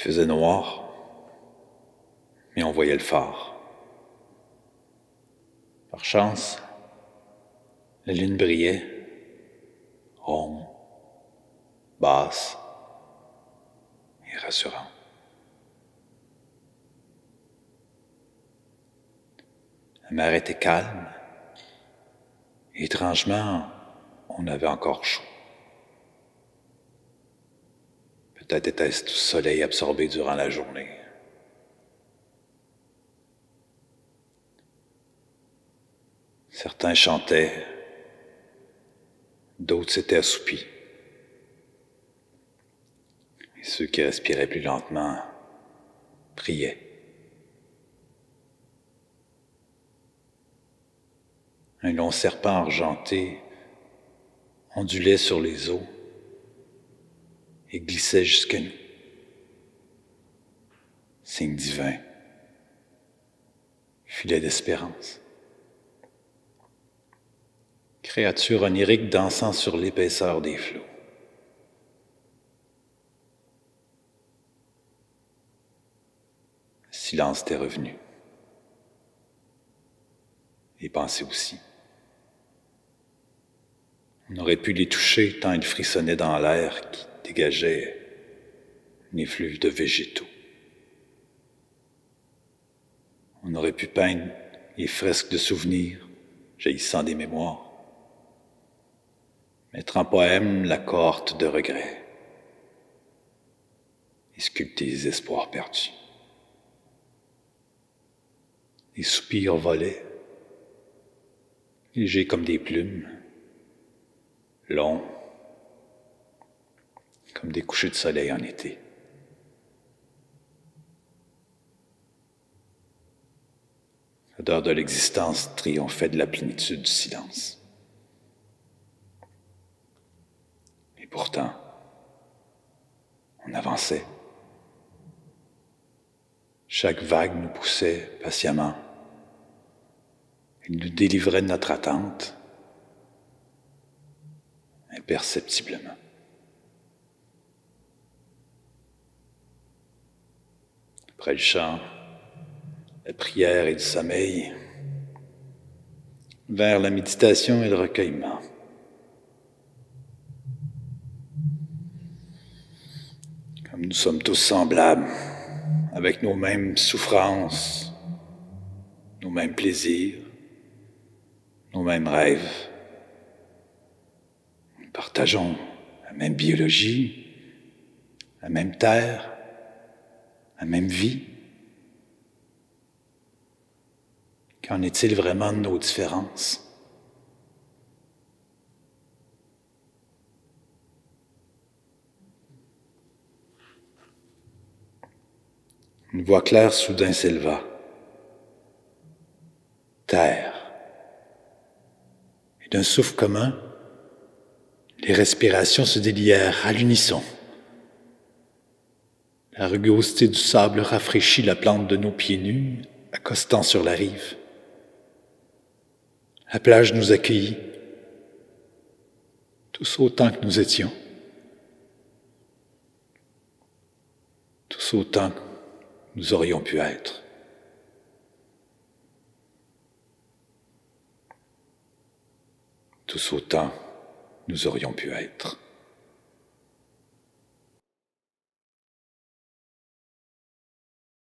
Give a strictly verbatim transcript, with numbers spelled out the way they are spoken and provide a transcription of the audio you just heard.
faisait noir, mais on voyait le phare. Par chance, la lune brillait, ronde, basse et rassurante. La mer était calme et étrangement, on avait encore chaud. Peut-être était-ce tout ce soleil absorbé durant la journée. Certains chantaient, d'autres s'étaient assoupis. Et ceux qui respiraient plus lentement priaient. Un long serpent argenté ondulait sur les eaux et glissait jusqu'à nous. Signe divin, filet d'espérance. Créature onirique dansant sur l'épaisseur des flots. Le silence était revenu. Les pensées aussi. On aurait pu les toucher tant ils frissonnaient dans l'air qui dégageait une effluve de végétaux. On aurait pu peindre les fresques de souvenirs jaillissant des mémoires. Mettre en poème la cohorte de regrets et sculpter les espoirs perdus. Les soupirs volaient, légers comme des plumes, longs comme des couchers de soleil en été. L'odeur de l'existence triomphait de la plénitude du silence. Et pourtant, on avançait. Chaque vague nous poussait patiemment. Il nous délivrait de notre attente, imperceptiblement. Après le chant, la prière et le sommeil, vers la méditation et le recueillement. Comme nous sommes tous semblables, avec nos mêmes souffrances, nos mêmes plaisirs, nos mêmes rêves. Nous partageons la même biologie, la même terre, la même vie. Qu'en est-il vraiment de nos différences? Une voix claire soudain s'éleva. Terre. Et d'un souffle commun, les respirations se délièrent à l'unisson. La rugosité du sable rafraîchit la plante de nos pieds nus, accostant sur la rive. La plage nous accueillit, tous autant que nous étions, tous autant que nous aurions pu être. Tous autant nous aurions pu être.